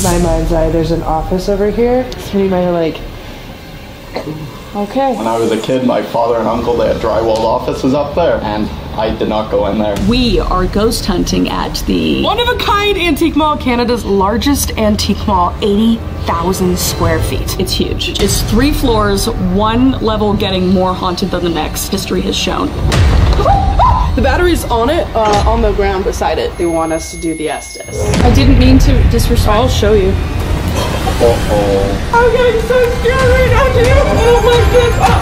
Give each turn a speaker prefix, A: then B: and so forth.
A: my mind's eye, there's an office over here. So you might have like, okay.
B: When I was a kid, my father and uncle, they had drywalled offices up there, and I did not go in there.
C: We are ghost hunting at the
A: one-of-a-kind antique mall, Canada's largest antique mall, 80,000 square feet.
C: It's huge. It's 3 floors, one level getting more haunted than the next, history has shown.
A: The battery's on it, on the ground beside it. They want us to do the Estes.
C: I didn't mean to disrespect.
A: I'll show you.
B: Uh-oh.
A: I'm getting so scared right now, too. Oh my goodness.